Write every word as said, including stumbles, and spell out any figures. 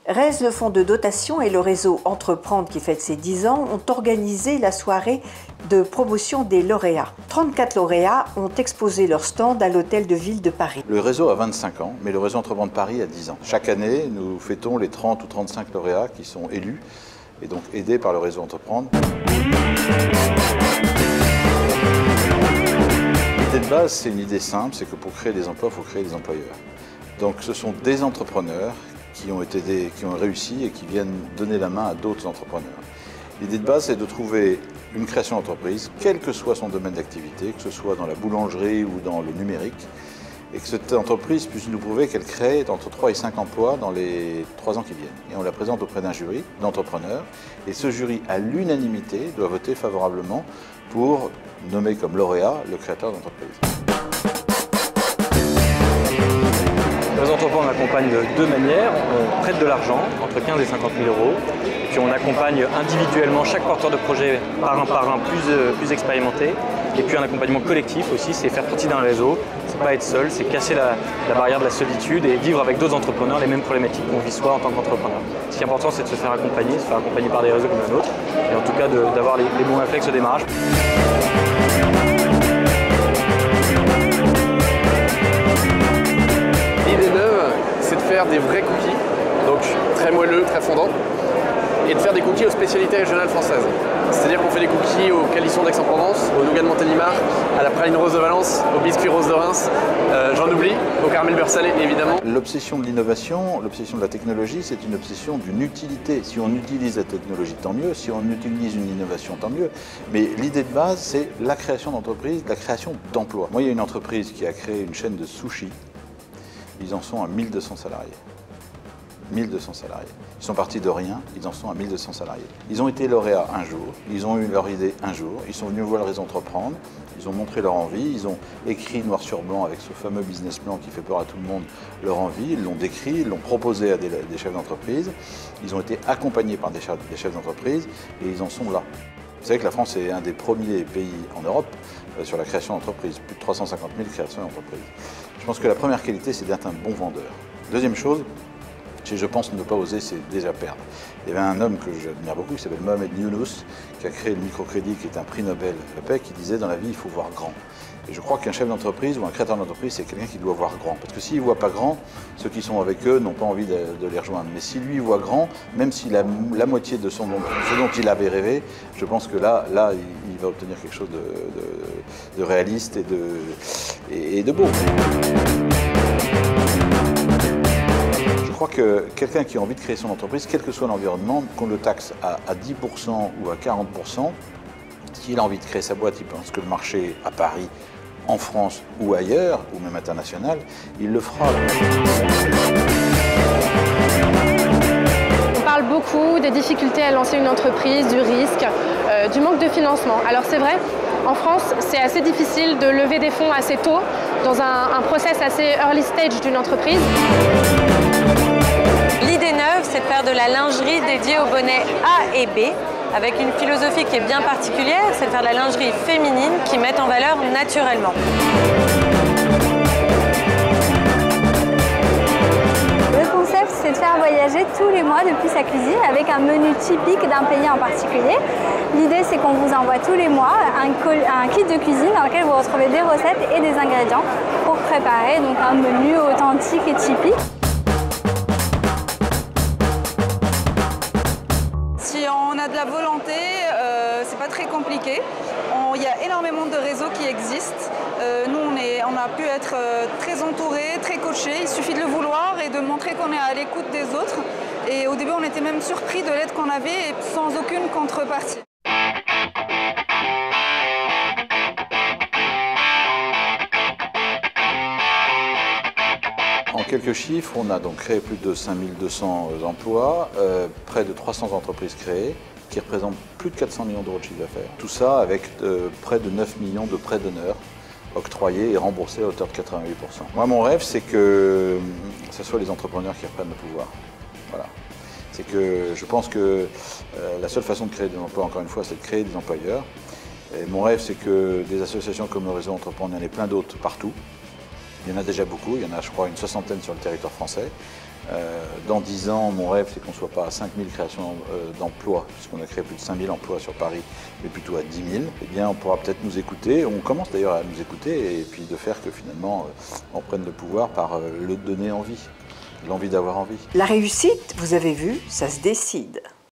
R E S, le fonds de dotation et le réseau Entreprendre qui fête ses dix ans ont organisé la soirée de promotion des lauréats. trente-quatre lauréats ont exposé leur stand à l'Hôtel de Ville de Paris. Le réseau a vingt-cinq ans, mais le réseau Entreprendre Paris a dix ans. Chaque année, nous fêtons les trente ou trente-cinq lauréats qui sont élus et donc aidés par le réseau Entreprendre. L'idée de base, c'est une idée simple, c'est que pour créer des emplois, il faut créer des employeurs. Donc ce sont des entrepreneurs qui ont, été des, qui ont réussi et qui viennent donner la main à d'autres entrepreneurs. L'idée de base, c'est de trouver une création d'entreprise, quel que soit son domaine d'activité, que ce soit dans la boulangerie ou dans le numérique, et que cette entreprise puisse nous prouver qu'elle crée entre trois et cinq emplois dans les trois ans qui viennent. Et on la présente auprès d'un jury d'entrepreneurs, et ce jury, à l'unanimité, doit voter favorablement pour nommer comme lauréat le créateur d'entreprise. Le réseau Entreprendre accompagne de deux manières. On prête de l'argent, entre quinze et cinquante mille euros, puis on accompagne individuellement chaque porteur de projet par un par un plus, euh, plus expérimenté. Et puis un accompagnement collectif aussi, c'est faire partie d'un réseau, c'est pas être seul, c'est casser la, la barrière de la solitude et vivre avec d'autres entrepreneurs les mêmes problématiques qu'on vit soi en tant qu'entrepreneur. Ce qui est important, c'est de se faire accompagner, de se faire accompagner par des réseaux comme le nôtre, et en tout cas d'avoir les, les bons réflexes au démarrage. L'idée neuve, c'est de faire des vrais cookies, donc très moelleux, très fondants, et de faire des cookies aux spécialités régionales françaises. C'est-à-dire qu'on fait des cookies au calisson d'Aix-en-Provence, au nougat de Montélimar, à la praline rose de Valence, au biscuit rose de Reims, euh, j'en oublie, au caramel beurre salé évidemment. L'obsession de l'innovation, l'obsession de la technologie, c'est une obsession d'une utilité. Si on utilise la technologie, tant mieux. Si on utilise une innovation, tant mieux. Mais l'idée de base, c'est la création d'entreprise, la création d'emplois. Moi, il y a une entreprise qui a créé une chaîne de sushis. Ils en sont à mille deux cents salariés. mille deux cents salariés. Ils sont partis de rien, ils en sont à mille deux cents salariés. Ils ont été lauréats un jour, ils ont eu leur idée un jour, ils sont venus voir le réseau Entreprendre, ils ont montré leur envie, ils ont écrit noir sur blanc avec ce fameux business plan qui fait peur à tout le monde, leur envie, ils l'ont décrit, ils l'ont proposé à des, des chefs d'entreprise, ils ont été accompagnés par des chefs, des chefs d'entreprise et ils en sont là. Vous savez que la France est un des premiers pays en Europe euh, sur la création d'entreprises, plus de trois cent cinquante mille créations d'entreprises. Je pense que la première qualité, c'est d'être un bon vendeur. Deuxième chose, je pense ne pas oser, c'est déjà perdre. Il y avait un homme que j'admire beaucoup, qui s'appelle Mohamed Younous, qui a créé le microcrédit, qui est un prix Nobel, la paix, qui disait dans la vie, il faut voir grand. Et je crois qu'un chef d'entreprise ou un créateur d'entreprise, c'est quelqu'un qui doit voir grand. Parce que s'il ne voit pas grand, ceux qui sont avec eux n'ont pas envie de, de les rejoindre. Mais si lui voit grand, même si la, la moitié de son, ce dont il avait rêvé, je pense que là, là il, il va obtenir quelque chose de, de, de réaliste et de, et, et de beau. Je crois que quelqu'un qui a envie de créer son entreprise, quel que soit l'environnement, qu'on le taxe à, à dix pour cent ou à quarante pour cent, s'il a envie de créer sa boîte, il pense que le marché à Paris, en France ou ailleurs, ou même international, il le fera. On parle beaucoup des difficultés à lancer une entreprise, du risque, euh, du manque de financement. Alors c'est vrai, en France, c'est assez difficile de lever des fonds assez tôt, dans un, un process assez early stage d'une entreprise. L'idée neuve, c'est de faire de la lingerie dédiée aux bonnets A et B, avec une philosophie qui est bien particulière, c'est de faire de la lingerie féminine qui met en valeur naturellement. Le concept, c'est de faire voyager tous les mois depuis sa cuisine avec un menu typique d'un pays en particulier. L'idée, c'est qu'on vous envoie tous les mois un, un kit de cuisine dans lequel vous retrouvez des recettes et des ingrédients pour préparer donc un menu authentique et typique. Si on a de la volonté, euh, c'est pas très compliqué. Il y a énormément de réseaux qui existent. Euh, nous, on, est, on a pu être euh, très entourés, très coachés. Il suffit de le vouloir et de montrer qu'on est à l'écoute des autres. Et au début, on était même surpris de l'aide qu'on avait et sans aucune contrepartie. En quelques chiffres, on a donc créé plus de cinq mille deux cents emplois, euh, près de trois cents entreprises créées, qui représentent plus de quatre cents millions d'euros de chiffre d'affaires. Tout ça avec euh, près de neuf millions de prêts d'honneur octroyés et remboursés à hauteur de quatre-vingt-huit pour cent. Moi, mon rêve, c'est que ce soit les entrepreneurs qui reprennent le pouvoir. Voilà. C'est que je pense que euh, la seule façon de créer des emplois, encore une fois, c'est de créer des employeurs. Et mon rêve, c'est que des associations comme le réseau Entreprendre, il y en ait plein d'autres partout. Il y en a déjà beaucoup, il y en a je crois une soixantaine sur le territoire français. Euh, dans dix ans, mon rêve, c'est qu'on ne soit pas à cinq mille créations euh, d'emplois, puisqu'on a créé plus de cinq mille emplois sur Paris, mais plutôt à dix mille. Eh bien, on pourra peut-être nous écouter, on commence d'ailleurs à nous écouter, et puis de faire que finalement, euh, on prenne le pouvoir par euh, le donner envie, l'envie d'avoir envie. La réussite, vous avez vu, ça se décide.